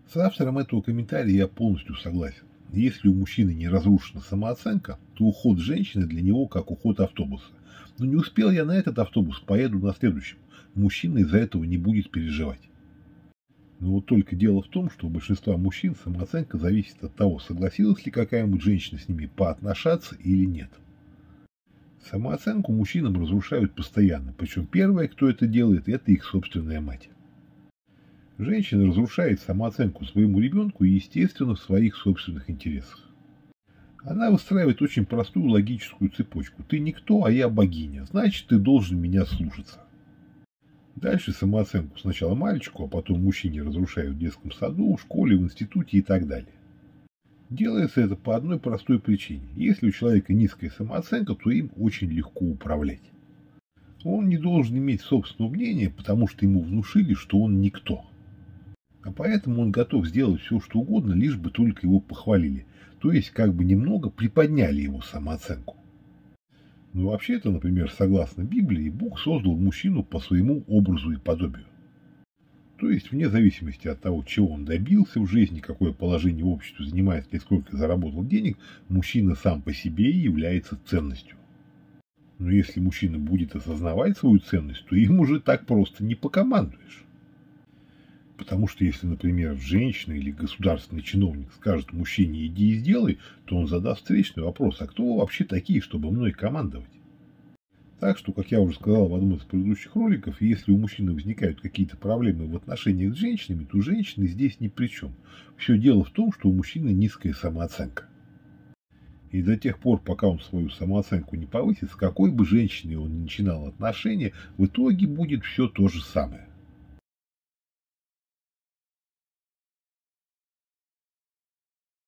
С автором этого комментария я полностью согласен. Если у мужчины не разрушена самооценка, то уход женщины для него как уход автобуса. Но не успел я на этот автобус, поеду на следующем. Мужчина из-за этого не будет переживать. Но вот только дело в том, что у большинства мужчин самооценка зависит от того, согласилась ли какая-нибудь женщина с ними поотношаться или нет. Самооценку мужчинам разрушают постоянно, причем первая, кто это делает, это их собственная мать. Женщина разрушает самооценку своему ребенку, естественно, в своих собственных интересах. Она выстраивает очень простую логическую цепочку. Ты никто, а я богиня, значит, ты должен меня слушаться. Дальше самооценку сначала мальчику, а потом мужчине разрушают в детском саду, в школе, в институте и так далее. Делается это по одной простой причине. Если у человека низкая самооценка, то им очень легко управлять. Он не должен иметь собственного мнения, потому что ему внушили, что он никто. А поэтому он готов сделать все, что угодно, лишь бы только его похвалили. То есть, как бы немного приподняли его самооценку. Но вообще-то, например, согласно Библии, Бог создал мужчину по своему образу и подобию. То есть, вне зависимости от того, чего он добился в жизни, какое положение в обществе занимает и сколько заработал денег, мужчина сам по себе и является ценностью. Но если мужчина будет осознавать свою ценность, то им уже так просто не покомандуешь. Потому что если, например, женщина или государственный чиновник скажет мужчине «иди и сделай», то он задаст встречный вопрос: а кто вы вообще такие, чтобы мной командовать? Так что, как я уже сказал в одном из предыдущих роликов, если у мужчины возникают какие-то проблемы в отношениях с женщинами, то женщины здесь ни при чем. Все дело в том, что у мужчины низкая самооценка. И до тех пор, пока он свою самооценку не повысит, с какой бы женщиной он ни начинал отношения, в итоге будет все то же самое.